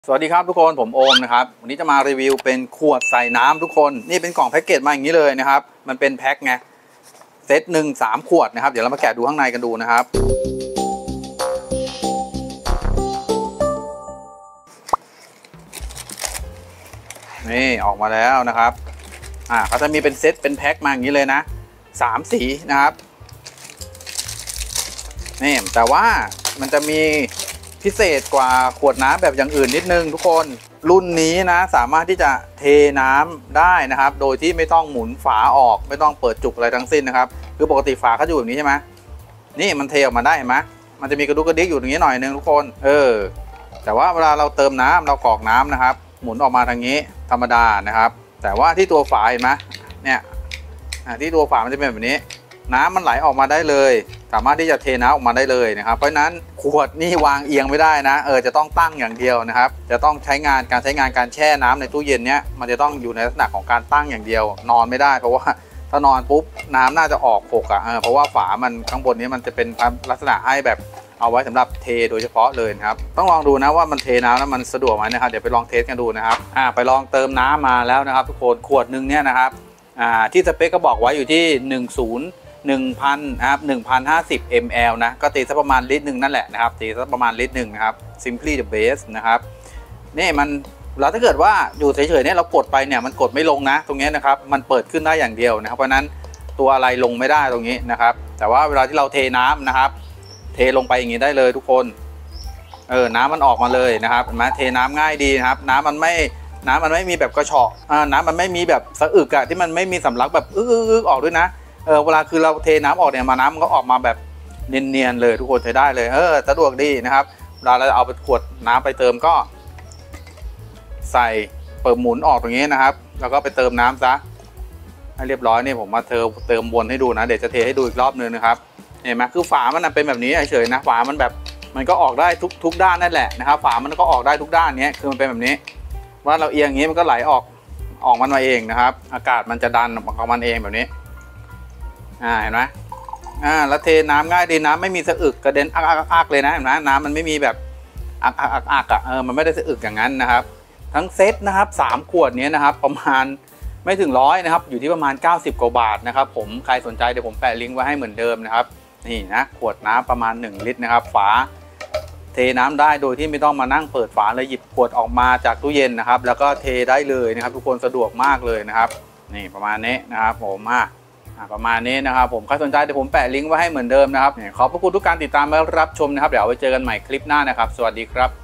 สวัสดีครับทุกคนผมโอมนะครับวันนี้จะมารีวิวเป็นขวดใส่น้ำทุกคนนี่เป็นกล่องแพ็กเกจมาอย่างนี้เลยนะครับมันเป็นแพ็คไงเซตหนึ่ง3 ขวดนะครับเดี๋ยวเรามาแกะดูข้างในกันดูนะครับนี่ออกมาแล้วนะครับเขาจะมีเป็นเซตเป็นแพ็คมาอย่างนี้เลยนะ3 สีนะครับนี่แต่ว่ามันจะมีพิเศษกว่าขวดน้ำแบบอย่างอื่นนิดนึงทุกคนรุ่นนี้นะสามารถที่จะเทน้ำได้นะครับโดยที่ไม่ต้องหมุนฝาออกไม่ต้องเปิดจุกอะไรทั้งสิ้นนะครับคือปกติฝาเขาอยู่แบบนี้ใช่ไหมนี่มันเทออกมาได้เห็นไหมมันจะมีกระดุกกระดิกอยู่ตรงนี้หน่อยนึงทุกคนแต่ว่าเวลาเราเติมน้ำเรากรอกน้ำนะครับหมุนออกมาทางนี้ธรรมดานะครับแต่ว่าที่ตัวฝาเห็นไหมเนี่ยที่ตัวฝามันจะเป็นแบบนี้น้ำมันไหลออกมาได้เลยสามารถที่จะเทน้ำออกมาได้เลยนะครับเพราะฉะนั้นขวดนี่วางเอียงไม่ได้นะจะต้องตั้งอย่างเดียวนะครับจะต้องใช้งานการแช่น้ำในตู้เย็นเนี้ยมันจะต้องอยู่ในลักษณะของการตั้งอย่างเดียวนอนไม่ได้เพราะว่าถ้านอนปุ๊บน้ำน่าจะออกหกเพราะว่าฝามันข้างบนนี้มันจะเป็นลักษณะให้แบบเอาไว้สำหรับเทโดยเฉพาะเลยนะครับต้องลองดูนะว่ามันเทน้ำแล้วมันสะดวกไหมนะครับเดี๋ยวไปลองเทสกันดูนะครับไปลองเติมน้ำมาแล้วนะครับทุกคนขวดนึงเนี่ยนะครับที่สเปคก็บอกไว้อยู่ที่1,000นะครับ1,050 ml นะก็ตีสักประมาณลิตรหนึ่งนั่นแหละนะครับตีสักประมาณลิตรหนึ่งนะครับ simply the best นะครับนี่มันเราถ้าเกิดว่าอยู่เฉยๆเนี่ยเรากดไปเนี่ยมันกดไม่ลงนะตรงนี้นะครับมันเปิดขึ้นได้อย่างเดียวนะครับเพราะนั้นตัวอะไรลงไม่ได้ตรงนี้นะครับแต่ว่าเวลาที่เราเทน้ำนะครับเทลงไปอย่างนี้ได้เลยทุกคนน้ำมันออกมาเลยนะครับเห็นไหมเทน้ำง่ายดีนะครับน้ำมันไม่มีแบบกระชอกน้ำมันไม่มีแบบสะอึกที่มันไม่มีสำลักแบบออกด้วยนะเวลาคือเราเทน้ำออกเนี่ยมาน้ำมันก็ออกมาแบบเนียนๆเลยทุกคนใช้ได้เลยสะดวกดีนะครับเวลาเราเอาไปขวดน้ำไปเติมก็ใส่เปิดหมุนออกตรงนี้นะครับแล้วก็ไปเติมน้ำซะให้เรียบร้อยนี่ผมมาเติมวนให้ดูนะเดี๋ยวจะเทให้ดูอีกรอบนึงนะครับเห็นไหมคือฝามันเป็นแบบนี้เฉยๆนะฝามันแบบมันก็ออกได้ทุกด้านนั่นแหละนะครับฝามันก็ออกได้ทุกด้านนี้คือมันเป็นแบบนี้ว่าเราเอียงอย่างนี้มันก็ไหลออกมันมาเองนะครับอากาศมันจะดันของมันเองแบบนี้เห็นไหมแล้วเทน้ำง่ายดีน้ำไม่มีสะอึกกระเด็นอักเลยนะเห็นไหมน้ำมันไม่มีแบบอักมันไม่ได้สะอึกอย่างนั้นนะครับทั้งเซตนะครับ3 ขวดนี้นะครับประมาณไม่ถึง100นะครับอยู่ที่ประมาณ90 กว่าบาทนะครับผมใครสนใจเดี๋ยวผมแปะลิงก์ไว้ให้เหมือนเดิมนะครับนี่นะขวดน้ำประมาณ1 ลิตรนะครับฝาเทน้ำได้โดยที่ไม่ต้องมานั่งเปิดฝาเลยหยิบขวดออกมาจากตู้เย็นนะครับแล้วก็เทได้เลยนะครับทุกคนสะดวกมากเลยนะครับนี่ประมาณนี้นะครับผมประมาณนี้นะครับผมใครสนใจเดี๋ยวผมแปะลิงก์ไว้ให้เหมือนเดิมนะครับขอบพระคุณทุกการติดตามและรับชมนะครับเดี๋ยวเอาไว้เจอกันใหม่คลิปหน้านะครับสวัสดีครับ